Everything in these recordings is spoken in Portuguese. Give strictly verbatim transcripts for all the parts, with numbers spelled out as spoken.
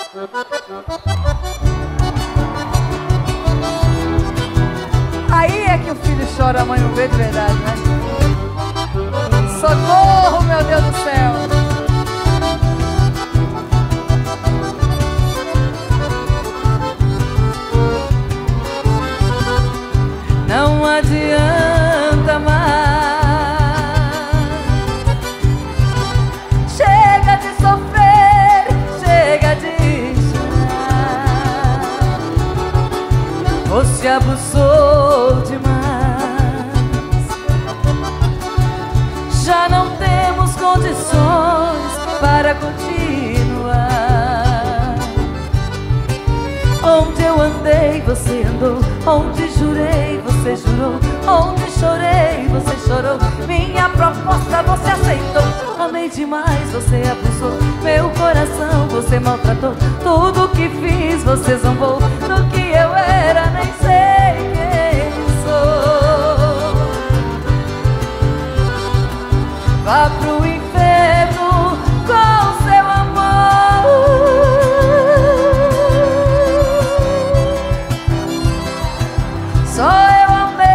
Aí é que o filho chora, a mãe não vê de verdade, né? Socorro, meu Deus do céu! Não adianta mais. Chega de sofrer, chega de chorar. Você abusou demais. Já não temos condições para continuar. Onde eu andei, você andou. Onde jurei, você jurou. Onde chorei, você chorou. Minha proposta você aceitou. Amei demais, você abusou. Meu coração você maltratou. Tudo que fiz você zombou. Do que eu era nem sei quem sou. Vá pro inferno com seu amor. Só eu amei.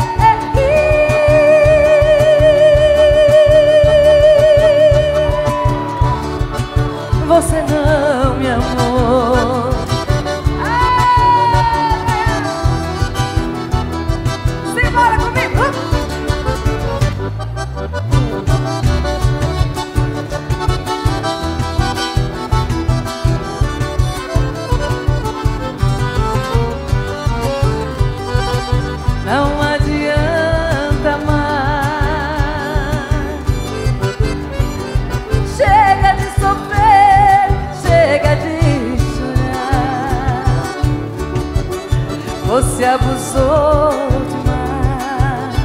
Você não me amou. Simbora comigo. Não adianta mais. Chega de sofrer, chega de chorar. Você abusou demais.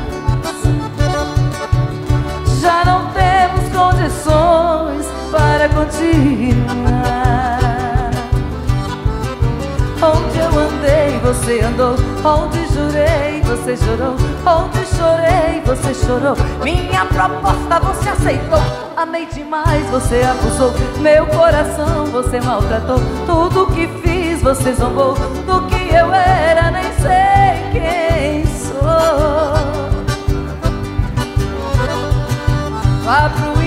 Já não temos condições para continuar. Onde eu andei, você andou. Onde jurei, você jurou. Onde chorei, você chorou. Minha proposta você aceitou. Amei demais, você abusou. Meu coração você maltratou. Tudo que fiz você zombou. Do que eu era nem sei quem sou. Vá pro